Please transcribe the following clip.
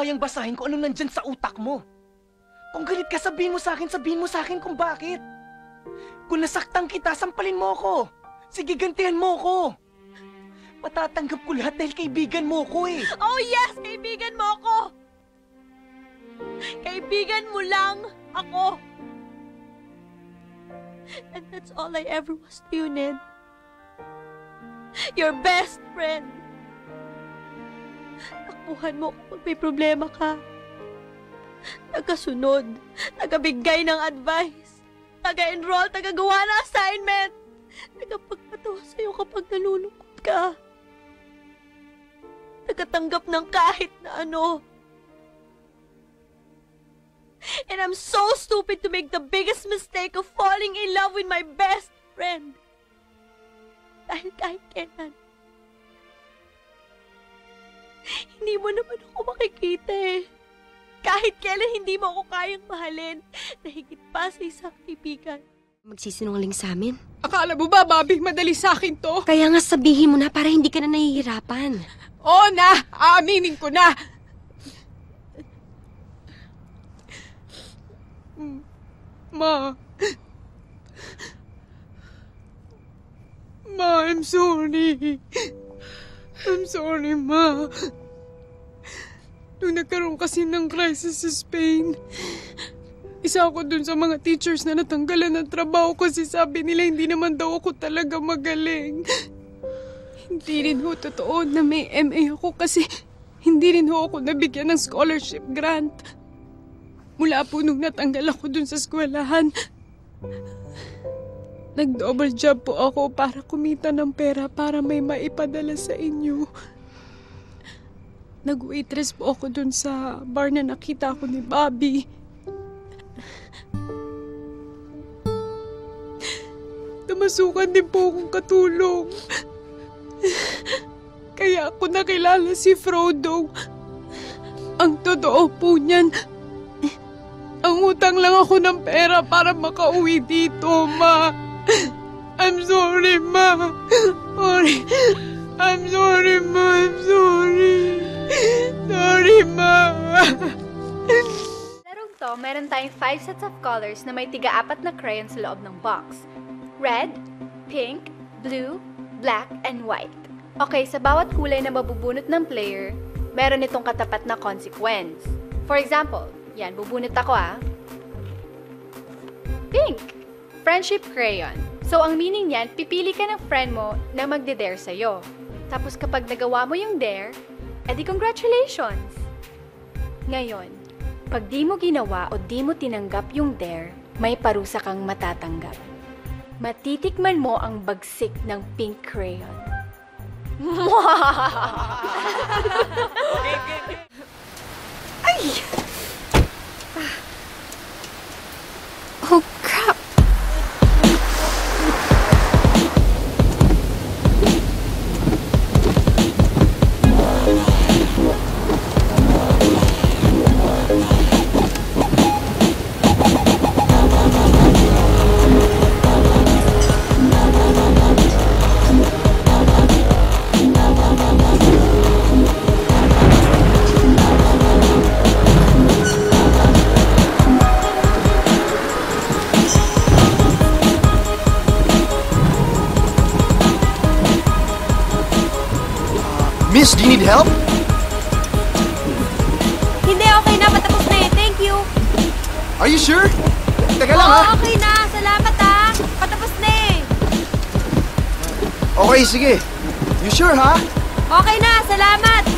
kayang basahin kung anong nandyan sa utak mo. Kung galit ka, sabihin mo sa akin kung bakit. Kung nasaktan kita, sampalin mo ko. Sige, gantihan mo ko. Matatanggap ko lahat dahil kaibigan mo ko eh. Oh yes, kaibigan mo ako. Kaibigan mo lang ako. And that's all I ever was to you, Ned. Your best friend. Takbuhan mo kung may problema ka. Nagkasunod, nagabigay ng advice, taga-enroll, tagagawa ng assignment, nagapagpatawa sa'yo kapag nalulungkot ka, nagatanggap ng kahit na ano. And I'm so stupid to make the biggest mistake of falling in love with my best friend. Dahil kahit kailan, hindi mo naman ako makikita eh. Kahit kailan hindi mo ako kayang mahalin na higit pa sa isang kaibigan. Magsisinungaling sa amin? Akala mo ba, Bobby, madali sa akin to? Kaya nga sabihin mo na para hindi ka na nahihirapan. Oo na, aaminin ko na. Ma, I'm sorry. I'm sorry, Ma. Nung nagkaroon kasi ng crisis sa Spain, isa ako dun sa mga teachers na natanggalan ng trabaho kasi sabi nila hindi naman daw ako talaga magaling. Hindi rin ho totoo na may MA ako kasi hindi rin ho ako nabigyan ng scholarship grant. Mula po nung natanggal ako dun sa eskwelahan, nag-double job po ako para kumita ng pera para may maipadala sa inyo. Nag-waitress po ako dun sa bar na nakita ko ni Bobby. Namasukan din po akong katulong. Kaya ako nakilala si Frodo. Ang totoo po niyan, ang utang lang ako ng pera para makauwi dito, Ma. I'm sorry, Ma. Sorry. I'm sorry, Ma. I'm sorry. Sorry, Ma. Larong to, meron tayong 5 sets of colors na may tiga-4 na crayons sa loob ng box. Red, pink, blue, black, and white. Okay, sa bawat kulay na mabubunot ng player, meron itong katapat na consequence. For example, yan, bubunot ako Pink! Friendship crayon. So, ang meaning niyan, pipili ka ng friend mo na magde-dare sa'yo. Tapos kapag nagawa mo yung dare, edi congratulations! Ngayon, pag di mo ginawa o di mo tinanggap yung dare, may parusa kang matatanggap. Matitikman mo ang bagsik ng pink crayon. Ay! Oh, crap! Miss, do you need help? Hindi, okay na. Patapos na eh. Thank you. Are you sure? Teka lang ha. Okay na. Salamat Patapos na eh. Okay, sige. You sure ha? Okay na. Salamat.